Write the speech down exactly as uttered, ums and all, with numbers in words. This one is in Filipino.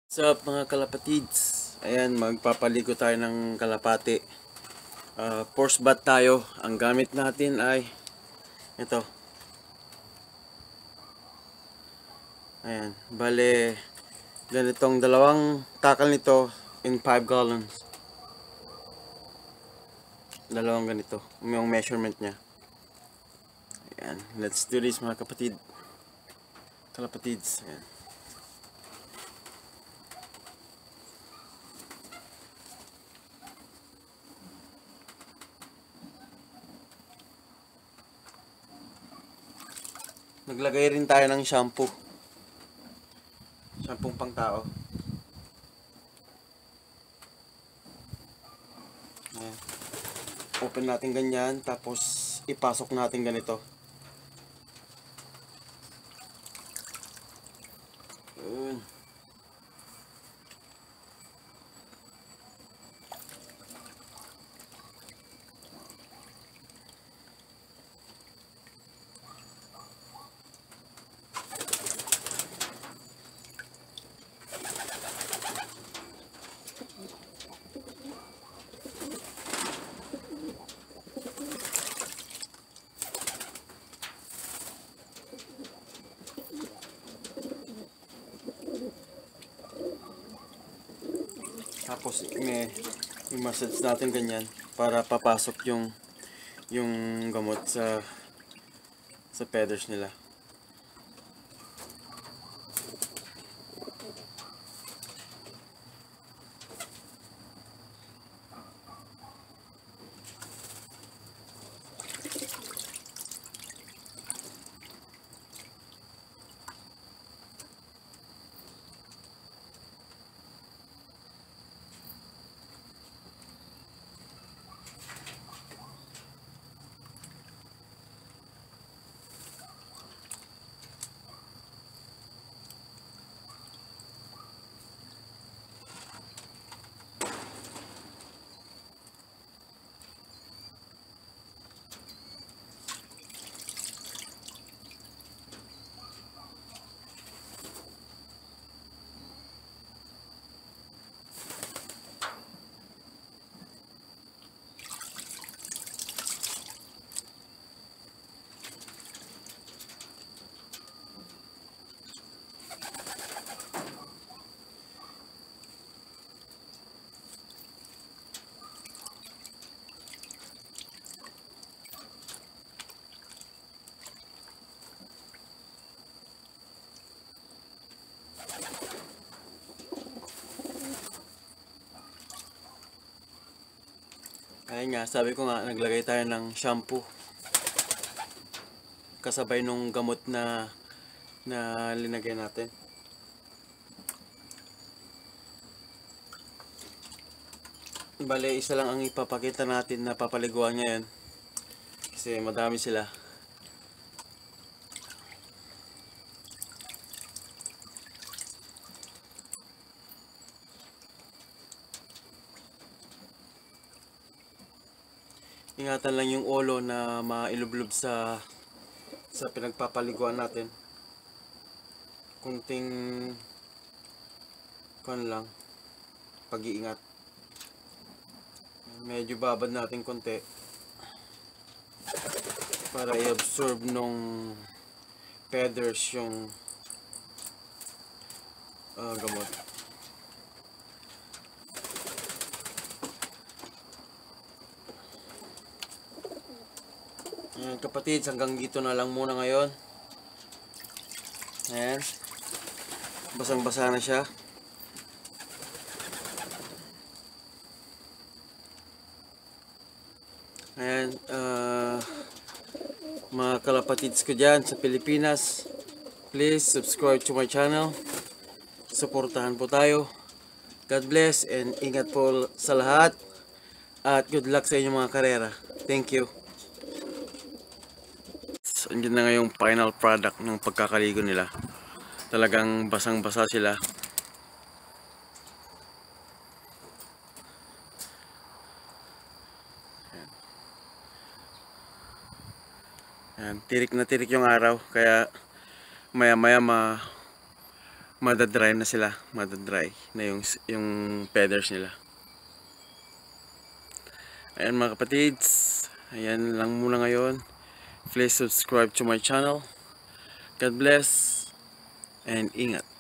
What's up mga kalapatids? Ayan, magpapaligo tayo ng kalapati. Uh, force bath tayo. Ang gamit natin ay ito. Ayan, bale ganitong dalawang takal nito in five gallons. Dalawang ganito, yung measurement niya. Ayan, let's do this mga kapatid. Kalapatids. Ayan. Naglagay rin tayo ng shampoo. Shampoo pang tao. Ayan. Open natin ganyan, tapos ipasok natin ganito. Ayan. Tapos may i-massage natin ganyan para papasok yung yung gamot sa sa feathers nila. Ayun nga, sabi ko nga, naglagay tayo ng shampoo kasabay nung gamot na na linagay natin. Bale, isa lang ang ipapakita natin na papaliguan ngayon kasi madami sila. Ingatan lang yung ulo na mailublob sa sa pinagpapaliguan natin. Kunting kon lang pag-iingat. Medyo babad natin konti para i-absorb nung feathers yung uh, gamot. Ayan kapatid, hanggang dito na lang muna ngayon. Ayan, basang basa na siya. Ayan, uh, mga kalapatids ko dyan sa Pilipinas, please subscribe to my channel. Suportahan po tayo. God bless and ingat po sa lahat. At good luck sa inyong mga karera. Thank you. So, andyan na nga yung final product ng pagkakaligo nila. Talagang basang-basa sila. Ayan, tirik na tirik yung araw, kaya maya maya ma madadry na sila, madadry na yung, yung feathers nila. Ayan mga kapatids, ayan lang muna ngayon. Please subscribe to my channel. God bless and ingat.